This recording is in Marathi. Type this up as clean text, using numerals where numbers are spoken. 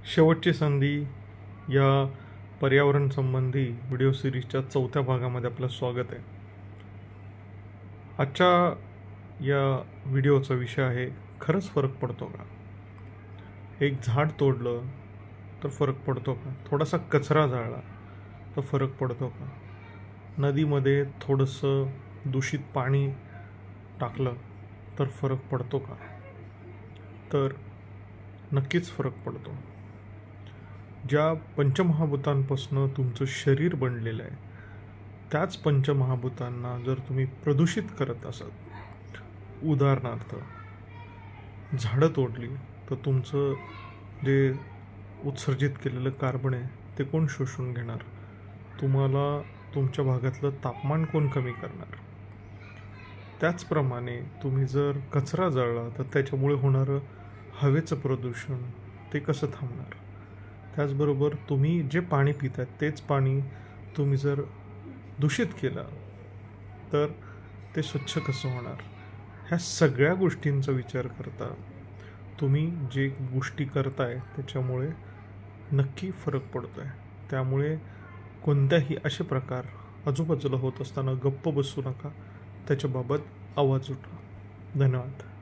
शेवटची संधी या पर्यावरण संबंधी व्हिडिओ सिरीजच्या 4थ्या भागामध्ये आपलं स्वागत आहे. आजच्या या व्हिडिओचा विषय आहे, खरंच फरक पडतो का? एक झाड तोडलं तर फरक पडतो का? थोडासा कचरा जाळला तर फरक पडतो का? नदीमध्ये थोडंसं दूषित पाणी टाकलं तर फरक पडतो का? तर नक्कीच फरक पडतो. ज्या पंचमहाभूतांपासून तुमचं शरीर बनलेलं आहे, त्याच पंचमहाभूतांना जर तुम्ही प्रदूषित करत असाल, उदाहरणार्थ झाडं तोडली तर तुमचं जे उत्सर्जित केलेलं कार्बन आहे ते कोण शोषून घेणार? तुम्हाला तुमच्या भागातलं तापमान कोण कमी करणार? त्याचप्रमाणे तुम्ही जर कचरा जाळला तर त्याच्यामुळे होणारं हवेचं प्रदूषण ते कसं थांबणार? त्याचबरोबर तुम्ही जे पाणी पिताय तेच पाणी तुम्ही जर दूषित केलं तर ते स्वच्छ कसं होणार? ह्या सगळ्या गोष्टींचा विचार करता तुम्ही जे गोष्टी करताय त्याच्यामुळे नक्की फरक पडतो आहे. त्यामुळे कोणत्याही असे प्रकार आजूबाजूला होत असताना गप्प बसू नका, त्याच्याबाबत आवाज उठवा. धन्यवाद.